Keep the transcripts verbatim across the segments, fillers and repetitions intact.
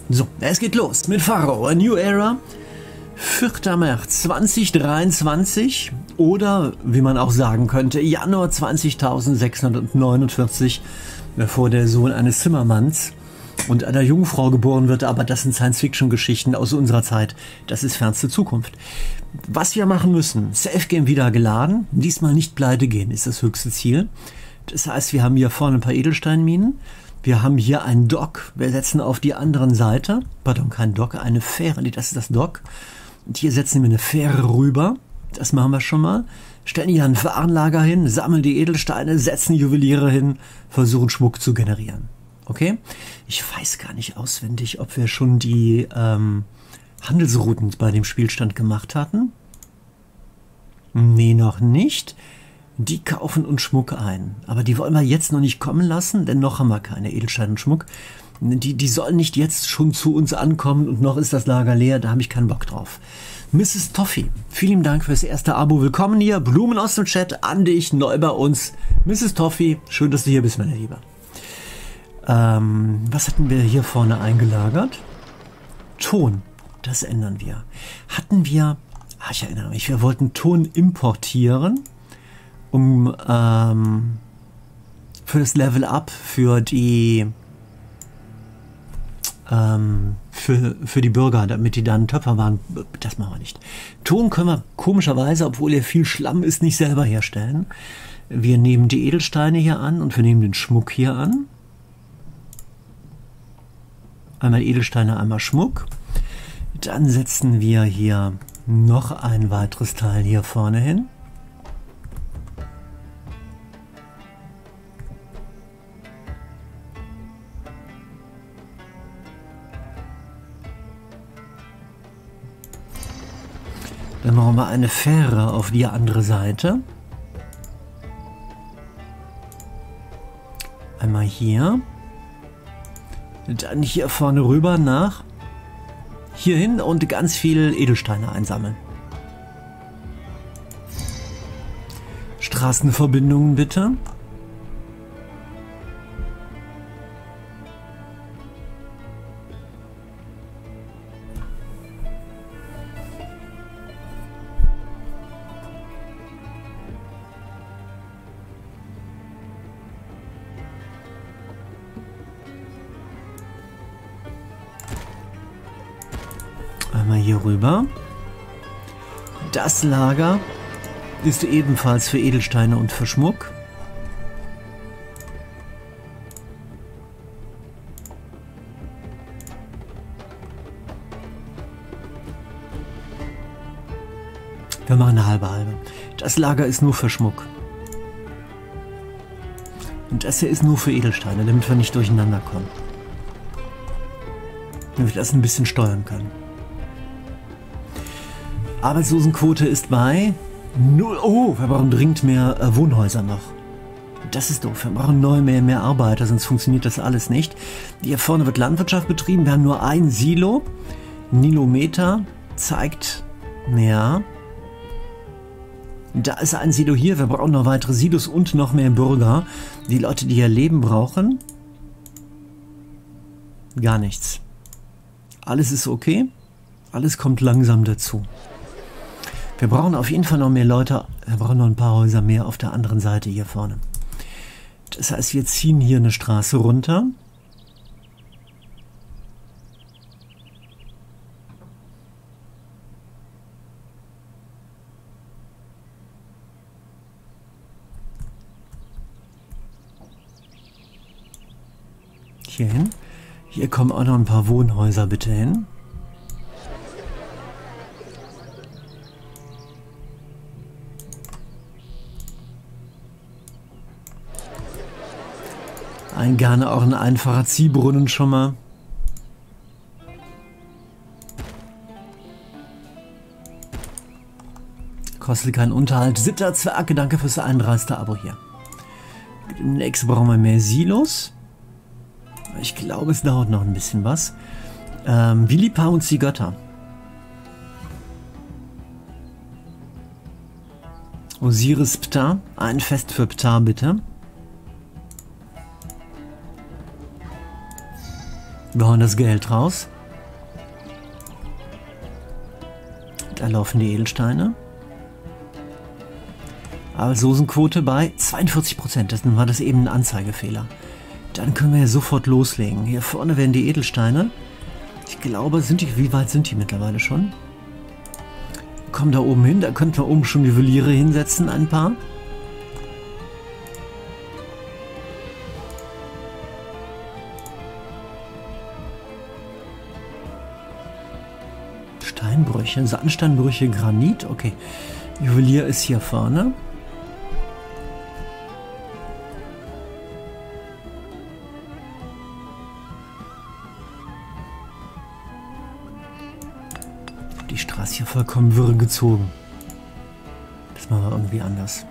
So, es geht los mit Pharao, A New Era, vierter März zweitausenddreiundzwanzig oder, wie man auch sagen könnte, Januar zwanzigtausendsechshundertneunundvierzig, bevor der Sohn eines Zimmermanns und einer Jungfrau geboren wird, aber das sind Science-Fiction-Geschichten aus unserer Zeit, das ist fernste Zukunft. Was wir machen müssen, Safe Game wieder geladen, diesmal nicht pleite gehen, ist das höchste Ziel. Das heißt, wir haben hier vorne ein paar Edelsteinminen, wir haben hier ein Dock, wir setzen auf die andere Seite, pardon, kein Dock, eine Fähre, nee, das ist das Dock. Und hier setzen wir eine Fähre rüber, das machen wir schon mal, stellen hier ein Warenlager hin, sammeln die Edelsteine, setzen Juweliere hin, versuchen Schmuck zu generieren. Okay? Ich weiß gar nicht auswendig, ob wir schon die ähm, Handelsrouten bei dem Spielstand gemacht hatten. Nee, noch nicht. Die kaufen uns Schmuck ein. Aber die wollen wir jetzt noch nicht kommen lassen, denn noch haben wir keine Edelsteine und Schmuck. Die, die sollen nicht jetzt schon zu uns ankommen und noch ist das Lager leer, da habe ich keinen Bock drauf. Misses Toffee, vielen Dank fürs erste Abo. Willkommen hier. Blumen aus dem Chat an dich, neu bei uns. Misses Toffee, schön, dass du hier bist, meine Liebe. Ähm, was hatten wir hier vorne eingelagert? Ton, das ändern wir. Hatten wir, ah, ich erinnere mich, wir wollten Ton importieren, um ähm, für das Level Up, für die ähm, für, für die Bürger, damit die dann Töpfer waren. Das machen wir nicht. Ton können wir komischerweise, obwohl er viel Schlamm ist, nicht selber herstellen. Wir nehmen die Edelsteine hier an und wir nehmen den Schmuck hier an. Einmal Edelsteine, einmal Schmuck. Dann setzen wir hier noch ein weiteres Teil hier vorne hin. Dann machen wir eine Fähre auf die andere Seite. Einmal hier. Dann hier vorne rüber nach hierhin und ganz viel Edelsteine einsammeln. Straßenverbindungen bitte. Einmal hier rüber. Das Lager ist ebenfalls für Edelsteine und für Schmuck. Wir machen eine halbe halbe. Das Lager ist nur für Schmuck. Und das hier ist nur für Edelsteine, damit wir nicht durcheinander kommen. Damit wir das ein bisschen steuern können. Arbeitslosenquote ist bei null. Oh, wir brauchen dringend mehr äh, Wohnhäuser noch. Das ist doof. Wir brauchen neu mehr, mehr Arbeiter, sonst funktioniert das alles nicht. Hier vorne wird Landwirtschaft betrieben. Wir haben nur ein Silo. Nilometer zeigt, ja, da ist ein Silo hier. Wir brauchen noch weitere Silos und noch mehr Bürger. Die Leute, die hier leben, brauchen gar nichts. Alles ist okay. Alles kommt langsam dazu. Wir brauchen auf jeden Fall noch mehr Leute. Wir brauchen noch ein paar Häuser mehr auf der anderen Seite hier vorne. Das heißt, wir ziehen hier eine Straße runter. Hier hin. Hier kommen auch noch ein paar Wohnhäuser bitte hin. Ein, gerne auch ein einfacher Ziehbrunnen schon mal. Kostet keinen Unterhalt. Siebter Zwerge, danke fürs einunddreißigste Abo hier. Demnächst brauchen wir mehr Silos. Ich glaube, es dauert noch ein bisschen was. Ähm, wie lieb haben uns die Götter? Osiris Ptah. Ein Fest für Ptah, bitte. Wir hauen das Geld raus. Da laufen die Edelsteine. Arbeitslosenquote bei zweiundvierzig Prozent. Das war das eben ein Anzeigefehler. Dann können wir ja sofort loslegen. Hier vorne werden die Edelsteine. Ich glaube, sind die, wie weit sind die mittlerweile schon? Kommen da oben hin. Da könnten wir oben schon Juweliere hinsetzen, ein paar. Steinbrüche, Sandsteinbrüche, Granit. Okay. Juwelier ist hier vorne. Die Straße hier vollkommen wirr gezogen. Das machen wir irgendwie anders.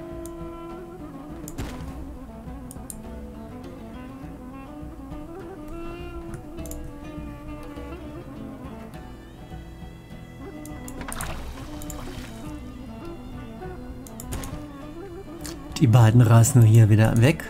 Die beiden reißen hier wieder weg.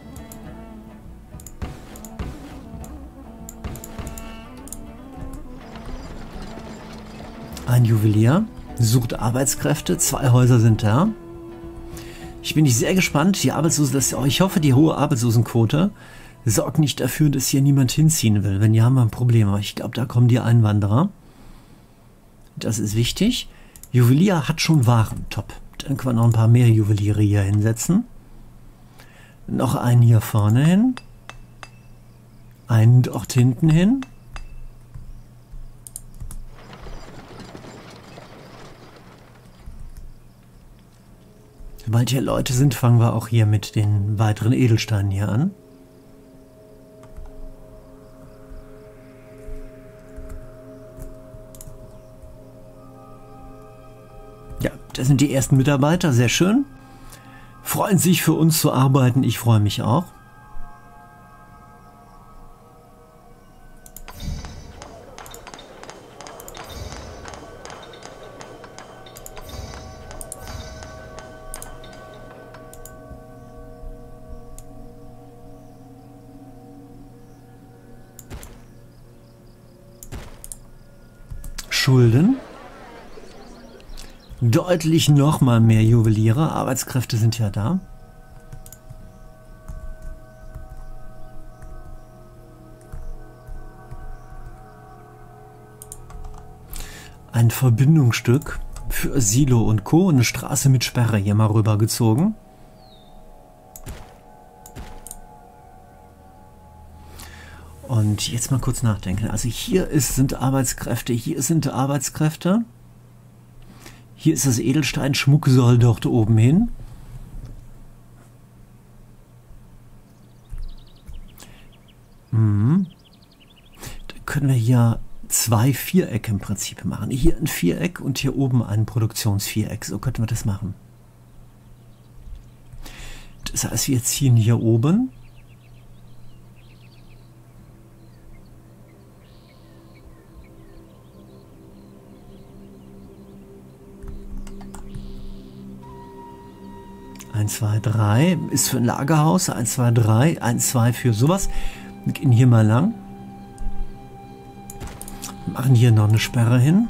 Ein Juwelier sucht Arbeitskräfte. Zwei Häuser sind da. Ich bin nicht sehr gespannt. Die Arbeitslosen, das, oh, ich hoffe, die hohe Arbeitslosenquote sorgt nicht dafür, dass hier niemand hinziehen will. Wenn ja, haben wir ein Problem. Aber ich glaube, da kommen die Einwanderer. Das ist wichtig. Juwelier hat schon Waren. Top. Dann können wir noch ein paar mehr Juweliere hier hinsetzen. Noch einen hier vorne hin. Einen dort hinten hin. Sobald hier Leute sind, fangen wir auch hier mit den weiteren Edelsteinen hier an. Ja, das sind die ersten Mitarbeiter, sehr schön. Freuen sich für uns zu arbeiten, ich freue mich auch. Schulden. Deutlich noch mal mehr Juweliere. Arbeitskräfte sind ja da. Ein Verbindungsstück für Silo und Co. Eine Straße mit Sperre hier mal rübergezogen. Und jetzt mal kurz nachdenken. Also hier ist, sind Arbeitskräfte, hier sind Arbeitskräfte. Hier ist das Edelstein, Schmuck soll dort oben hin. Mhm. Da können wir hier zwei Vierecke im Prinzip machen. Hier ein Viereck und hier oben ein Produktionsviereck. So könnten wir das machen. Das heißt, wir ziehen hier oben. eins, zwei, drei ist für ein Lagerhaus. eins, zwei, drei. eins, zwei für sowas. Wir gehen hier mal lang. Machen hier noch eine Sperre hin.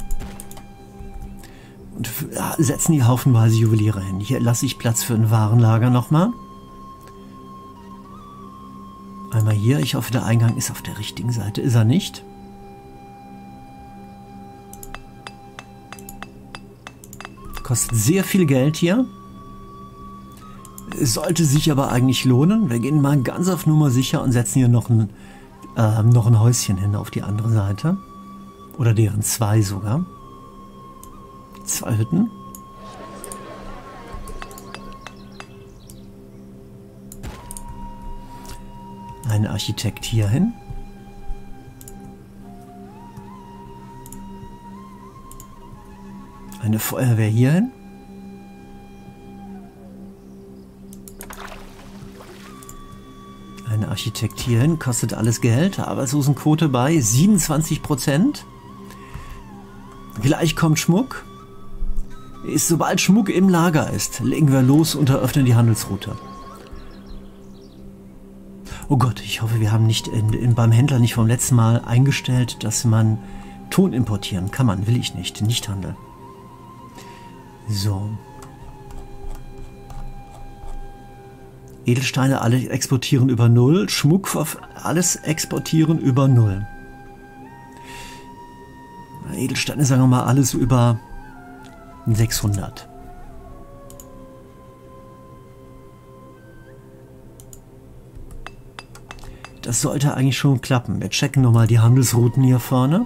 Und setzen hier haufenweise Juweliere hin. Hier lasse ich Platz für ein Warenlager nochmal. Einmal hier. Ich hoffe, der Eingang ist auf der richtigen Seite. Ist er nicht? Kostet sehr viel Geld hier. Es sollte sich aber eigentlich lohnen. Wir gehen mal ganz auf Nummer sicher und setzen hier noch ein, äh, noch ein Häuschen hin auf die andere Seite. Oder deren zwei sogar. Zwei Hütten. Ein Architekt hier hin. Eine Feuerwehr hier hin. Ein Architekt hierhin, kostet alles Geld. Arbeitslosenquote bei siebenundzwanzig Prozent. Gleich kommt Schmuck. Ist, sobald Schmuck im Lager ist, legen wir los und eröffnen die Handelsroute. Oh Gott, ich hoffe, wir haben nicht in, in, beim Händler nicht vom letzten Mal eingestellt, dass man Ton importieren kann. Man, will ich nicht. Nicht handeln. So. Edelsteine alle exportieren über null. Schmuck alles exportieren über null. Edelsteine sagen wir mal alles über sechshundert. Das sollte eigentlich schon klappen. Wir checken nochmal die Handelsrouten hier vorne.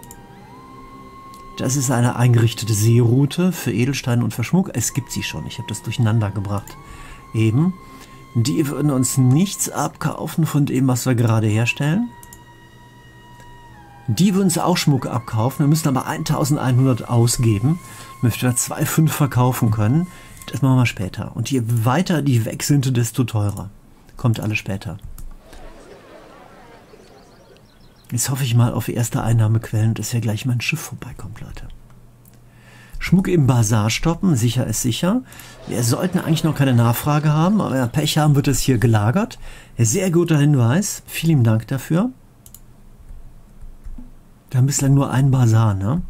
Das ist eine eingerichtete Seeroute für Edelsteine und für Schmuck. Es gibt sie schon. Ich habe das durcheinander gebracht. Eben. Die würden uns nichts abkaufen von dem, was wir gerade herstellen. Die würden uns auch Schmuck abkaufen. Wir müssen aber eintausendeinhundert ausgeben, damit wir zwei Komma fünf verkaufen können. Das machen wir später. Und je weiter die weg sind, desto teurer. Kommt alles später. Jetzt hoffe ich mal auf erste Einnahmequellen, dass ja gleich mein Schiff vorbeikommt, Leute. Schmuck im Bazar stoppen, sicher ist sicher. Wir sollten eigentlich noch keine Nachfrage haben, aber wenn wir Pech haben, wird es hier gelagert. Sehr guter Hinweis, vielen Dank dafür. Wir haben bislang nur einen Bazar, ne?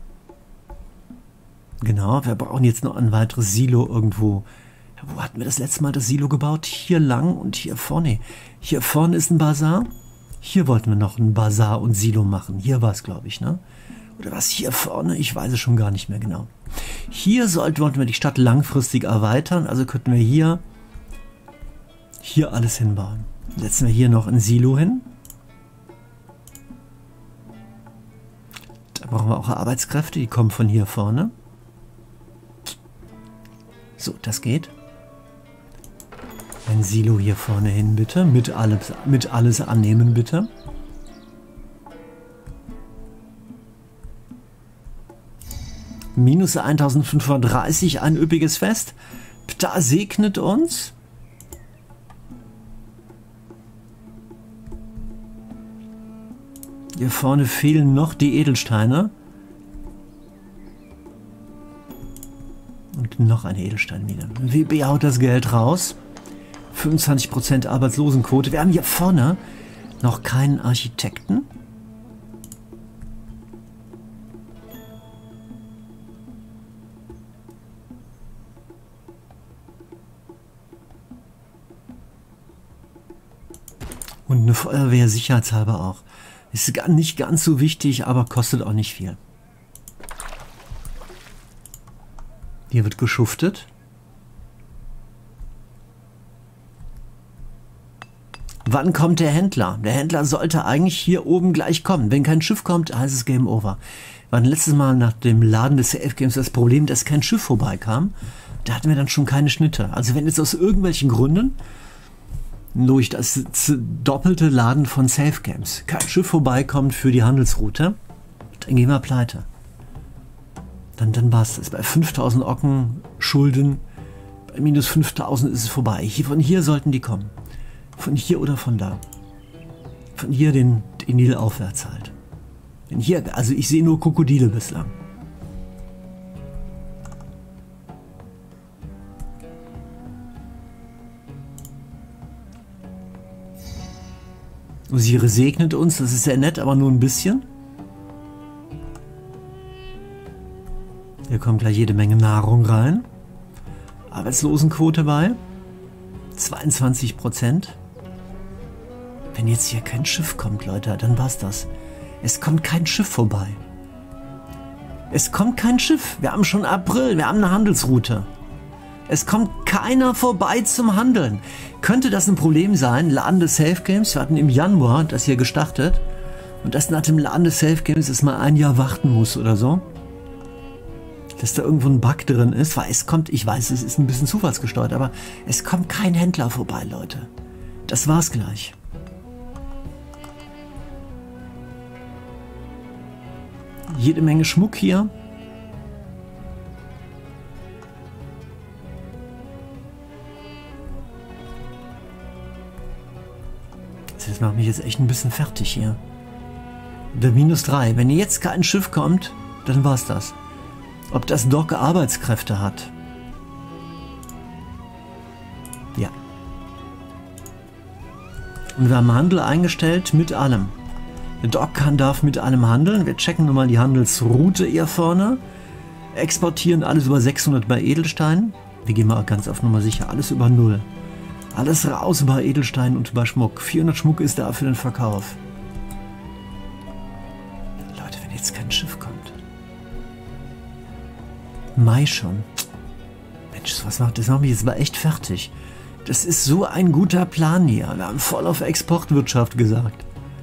Genau, wir brauchen jetzt noch ein weiteres Silo irgendwo. Ja, wo hatten wir das letzte Mal das Silo gebaut? Hier lang und hier vorne. Hier vorne ist ein Bazar. Hier wollten wir noch ein Bazar und Silo machen. Hier war es, glaube ich, ne? Oder was hier vorne? Ich weiß es schon gar nicht mehr genau. Hier sollten wollten wir die Stadt langfristig erweitern. Also könnten wir hier, hier alles hinbauen. Setzen wir hier noch ein Silo hin. Da brauchen wir auch Arbeitskräfte, die kommen von hier vorne. So, das geht. Ein Silo hier vorne hin, bitte. Mit alles, mit alles annehmen, bitte. Minus eintausendfünfhundertdreißig, ein üppiges Fest. Da segnet uns. Hier vorne fehlen noch die Edelsteine. Und noch eine Edelsteinmine. W B haut das Geld raus. fünfundzwanzig Prozent Arbeitslosenquote. Wir haben hier vorne noch keinen Architekten. Und eine Feuerwehr sicherheitshalber auch. Ist nicht ganz so wichtig, aber kostet auch nicht viel. Hier wird geschuftet. Wann kommt der Händler? Der Händler sollte eigentlich hier oben gleich kommen. Wenn kein Schiff kommt, heißt es Game Over. Wir hatten letztes Mal nach dem Laden des C F Games das Problem, dass kein Schiff vorbeikam. Da hatten wir dann schon keine Schnitte. Also wenn jetzt aus irgendwelchen Gründen durch das doppelte Laden von Safe Games kein Schiff vorbeikommt für die Handelsroute, dann gehen wir pleite. Dann, dann war es das. Bei fünftausend Ocken Schulden, bei minus fünftausend ist es vorbei. Hier, von hier sollten die kommen. Von hier oder von da. Von hier den, den Nil aufwärts halt. Denn hier, also ich sehe nur Krokodile bislang. Sie segnet uns, das ist sehr nett, aber nur ein bisschen. Hier kommt gleich jede Menge Nahrung rein. Arbeitslosenquote bei zweiundzwanzig Prozent. Wenn jetzt hier kein Schiff kommt, Leute, dann war's das. Es kommt kein Schiff vorbei. Es kommt kein Schiff. Wir haben schon April, wir haben eine Handelsroute. Es kommt keiner vorbei zum Handeln. Könnte das ein Problem sein? Laden des Safe Games, wir hatten im Januar das hier gestartet. Und dass nach dem Laden des Safe Games es mal ein Jahr warten muss oder so. Dass da irgendwo ein Bug drin ist, weil es kommt, ich weiß, es ist ein bisschen zufallsgesteuert, aber es kommt kein Händler vorbei, Leute. Das war's gleich. Jede Menge Schmuck hier. Das macht mich jetzt echt ein bisschen fertig hier. Der minus drei. Wenn jetzt kein Schiff kommt, dann war's das. Ob das Dock Arbeitskräfte hat? Ja. Und wir haben Handel eingestellt mit allem. Der Doc kann, darf mit allem handeln. Wir checken nochmal die Handelsroute hier vorne. Exportieren alles über sechshundert bei Edelsteinen. Wir gehen mal ganz auf Nummer sicher. Alles über null. Alles raus über Edelstein und über Schmuck. vierhundert Schmuck ist da für den Verkauf. Leute, wenn jetzt kein Schiff kommt. Mai schon. Mensch, was macht das? Machen wir jetzt aber echt fertig. Das ist so ein guter Plan hier. Wir haben voll auf Exportwirtschaft gesagt.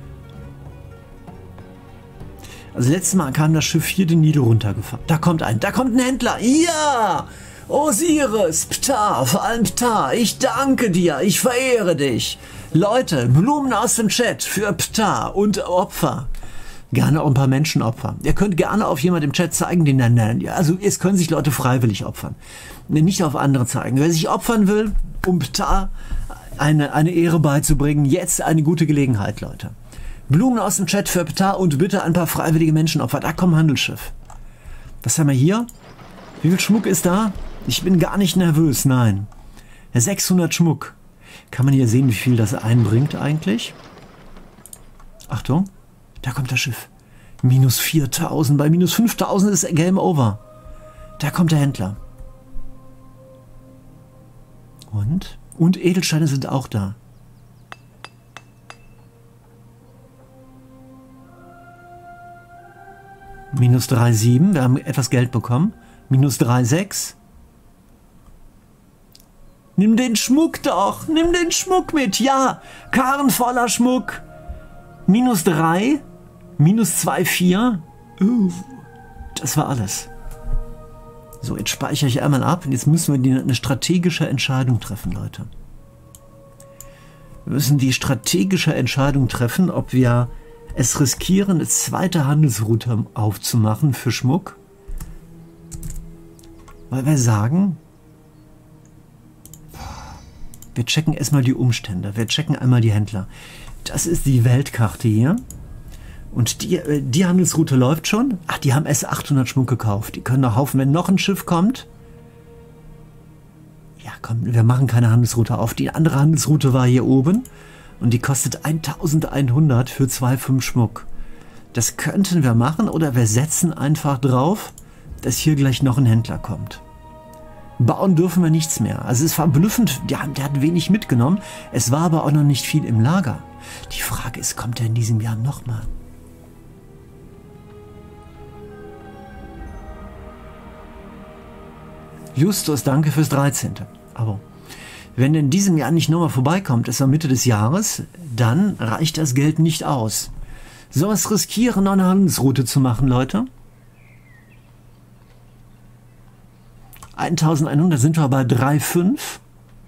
Also letztes Mal kam das Schiff hier den Nil runtergefahren. Da kommt ein, da kommt ein Händler. Ja! Osiris, Ptah, vor allem Ptah, ich danke dir, ich verehre dich. Leute, Blumen aus dem Chat für Ptah und Opfer. Gerne auch ein paar Menschenopfer. Ihr könnt gerne auf jemanden im Chat zeigen, den er nennt. Also es können sich Leute freiwillig opfern. Nicht auf andere zeigen. Wer sich opfern will, um Ptah eine, eine Ehre beizubringen, jetzt eine gute Gelegenheit, Leute. Blumen aus dem Chat für Ptah und bitte ein paar freiwillige Menschenopfer. Da kommt ein Handelsschiff. Was haben wir hier? Wie viel Schmuck ist da? Ich bin gar nicht nervös, nein. sechshundert Schmuck. Kann man hier sehen, wie viel das einbringt eigentlich? Achtung, da kommt das Schiff. Minus viertausend, bei minus fünftausend ist Game Over. Da kommt der Händler. Und? Und Edelsteine sind auch da. Minus drei Komma sieben, wir haben etwas Geld bekommen. Minus drei Komma sechs. Nimm den Schmuck doch, nimm den Schmuck mit, ja. Karren voller Schmuck. Minus drei, minus zwei Komma vier. Uh, das war alles. So, jetzt speichere ich einmal ab und jetzt müssen wir die, eine strategische Entscheidung treffen, Leute. Wir müssen die strategische Entscheidung treffen, ob wir es riskieren, eine zweite Handelsroute aufzumachen für Schmuck. Weil wir sagen, wir checken erstmal die Umstände, wir checken einmal die Händler. Das ist die Weltkarte hier. Und die, die Handelsroute läuft schon. Ach, die haben erst achthundert Schmuck gekauft. Die können noch Haufen, wenn noch ein Schiff kommt. Ja, komm, wir machen keine Handelsroute auf. Die andere Handelsroute war hier oben. Und die kostet eintausendeinhundert für zwei Komma fünf Schmuck. Das könnten wir machen oder wir setzen einfach drauf, dass hier gleich noch ein Händler kommt. Bauen dürfen wir nichts mehr. Also es ist verblüffend, der, der hat wenig mitgenommen. Es war aber auch noch nicht viel im Lager. Die Frage ist, kommt er in diesem Jahr nochmal? Justus, danke fürs dreizehnte Aber wenn er in diesem Jahr nicht nochmal vorbeikommt, ist er Mitte des Jahres, dann reicht das Geld nicht aus. Sollen wir es riskieren, noch eine Handelsroute zu machen, Leute? eintausendeinhundert sind wir bei drei Komma fünf.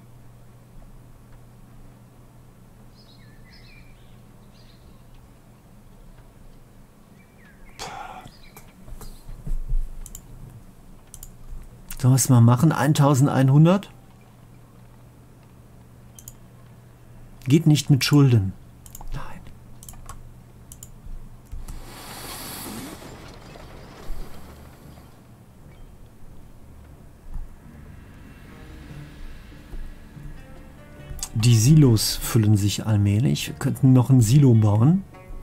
Sollen wir es mal machen? eintausendeinhundert? Geht nicht mit Schulden. Nein. Die Silos füllen sich allmählich. Wir könnten noch ein Silo bauen.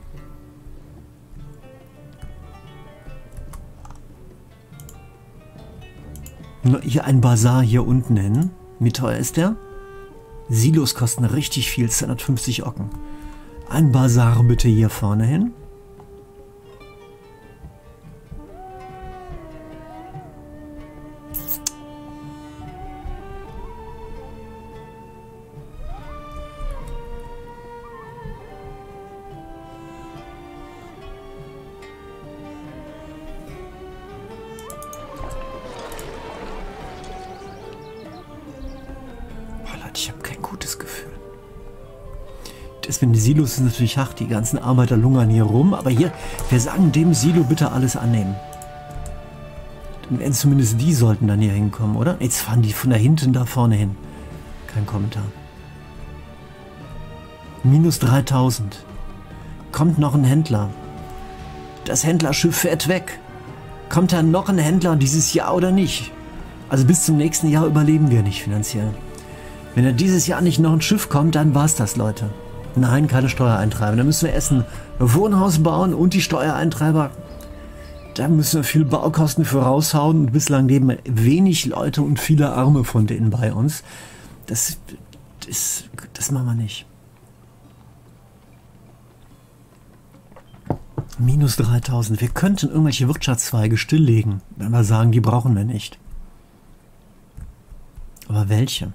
Hier ein Bazar hier unten hin. Wie teuer ist der? Silos kosten richtig viel, zweihundertfünfzig Ocken. Ein Bazar bitte hier vorne hin. Ich habe kein gutes Gefühl. Deswegen die Silos sind natürlich hart, die ganzen Arbeiter lungern hier rum, aber hier, wir sagen dem Silo bitte alles annehmen. Dann werden zumindest die sollten dann hier hinkommen, oder? Jetzt fahren die von da hinten da vorne hin. Kein Kommentar. Minus dreitausend. Kommt noch ein Händler. Das Händlerschiff fährt weg. Kommt da noch ein Händler dieses Jahr oder nicht? Also bis zum nächsten Jahr überleben wir nicht finanziell. Wenn er dieses Jahr nicht noch ein Schiff kommt, dann war's das, Leute. Nein, keine Steuereintreiber. Da müssen wir erst ein Wohnhaus bauen und die Steuereintreiber, da müssen wir viel Baukosten für raushauen. Und bislang leben wenig Leute und viele Arme von denen bei uns. Das, das, das machen wir nicht. Minus dreitausend. Wir könnten irgendwelche Wirtschaftszweige stilllegen, wenn wir sagen, die brauchen wir nicht. Aber welche?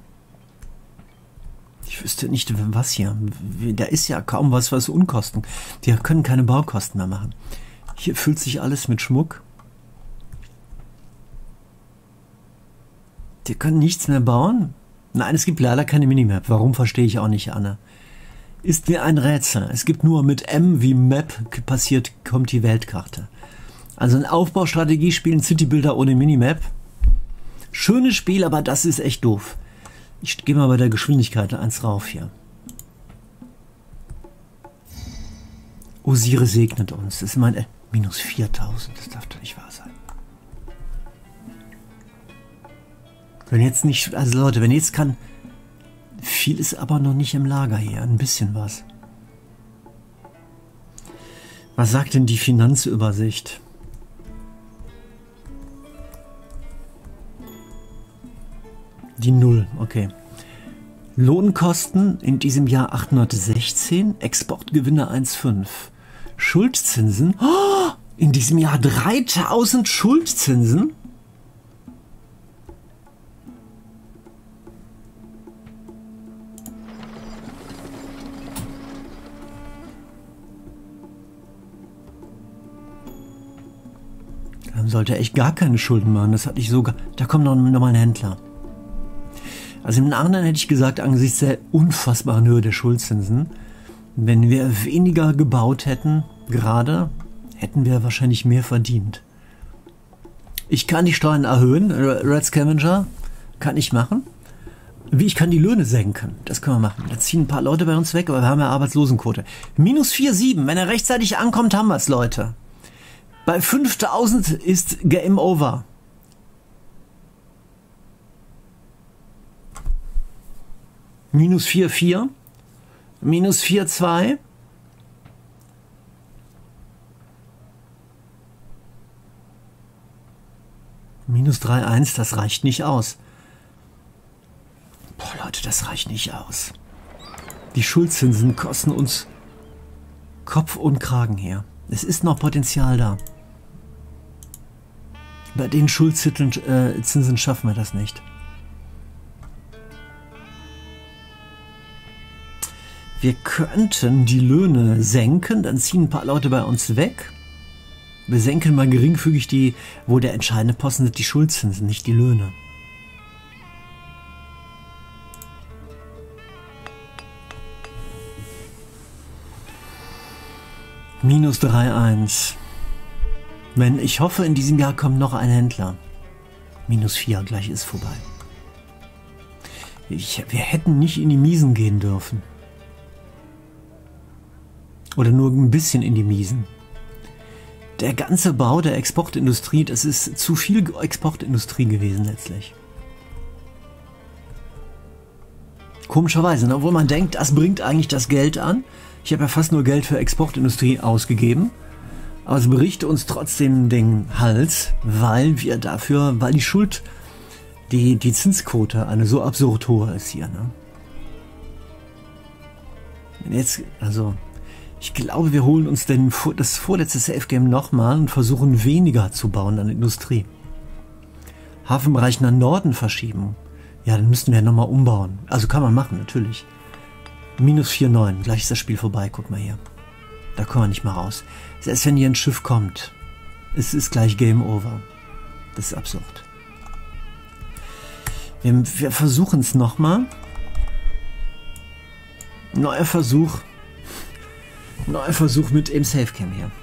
Ich wüsste nicht, was hier. Da ist ja kaum was, was Unkosten. Die können keine Baukosten mehr machen. Hier füllt sich alles mit Schmuck. Die können nichts mehr bauen? Nein, es gibt leider keine Minimap. Warum, verstehe ich auch nicht, Anne. Ist mir ein Rätsel. Es gibt nur mit M wie Map passiert, kommt die Weltkarte. Also eine Aufbaustrategie spielen Citybuilder ohne Minimap. Schönes Spiel, aber das ist echt doof. Ich gehe mal bei der Geschwindigkeit eins rauf hier. Osiris segnet uns. Das ist mein... Äh, minus viertausend. Das darf doch nicht wahr sein. Wenn jetzt nicht... Also Leute, wenn jetzt kann... Viel ist aber noch nicht im Lager hier. Ein bisschen was. Was sagt denn die Finanzübersicht? Die Null, okay. Lohnkosten in diesem Jahr achthundertsechzehn, Exportgewinne eins Komma fünf. Schuldzinsen, oh, in diesem Jahr dreitausend Schuldzinsen? Dann sollte er echt gar keine Schulden machen, das hatte ich sogar, da kommt noch, noch mal ein Händler. Also im Nachhinein hätte ich gesagt, angesichts der unfassbaren Höhe der Schuldzinsen, wenn wir weniger gebaut hätten, gerade, hätten wir wahrscheinlich mehr verdient. Ich kann die Steuern erhöhen, Red Scavenger, kann ich machen. Wie, ich kann die Löhne senken, das können wir machen. Da ziehen ein paar Leute bei uns weg, aber wir haben ja Arbeitslosenquote. Minus vier Komma sieben, wenn er rechtzeitig ankommt, haben wir es, Leute. Bei fünftausend ist Game Over. Minus vier Komma vier, minus vier Komma zwei, minus drei Komma eins, das reicht nicht aus. Boah Leute, das reicht nicht aus. Die Schuldzinsen kosten uns Kopf und Kragen her. Es ist noch Potenzial da. Bei den Schuldzinsen schaffen wir das nicht. Wir könnten die Löhne senken, dann ziehen ein paar Leute bei uns weg. Wir senken mal geringfügig die, wo der entscheidende Posten sind, die Schuldzinsen, nicht die Löhne. Minus drei Komma eins. Wenn, ich hoffe, in diesem Jahr kommt noch ein Händler. Minus vier, gleich ist vorbei. Ich, wir hätten nicht in die Miesen gehen dürfen. Oder nur ein bisschen in die Miesen. Der ganze Bau der Exportindustrie, das ist zu viel Exportindustrie gewesen letztlich. Komischerweise, obwohl man denkt, das bringt eigentlich das Geld an. Ich habe ja fast nur Geld für Exportindustrie ausgegeben. Aber es bricht uns trotzdem den Hals, weil wir dafür, weil die Schuld, die, die Zinsquote eine so absurd hohe ist hier. Ne? Jetzt, also... Ich glaube, wir holen uns denn das vorletzte Safe Game nochmal und versuchen weniger zu bauen an Industrie. Hafenbereich nach Norden verschieben. Ja, dann müssten wir nochmal umbauen. Also kann man machen, natürlich. Minus vier Komma neun. Gleich ist das Spiel vorbei. Guck mal hier. Da kommen wir nicht mal raus. Selbst wenn hier ein Schiff kommt, es ist gleich Game Over. Das ist absurd. Wir, wir versuchen es nochmal. Neuer Versuch. Neuer Versuch mit im Safe Game hier.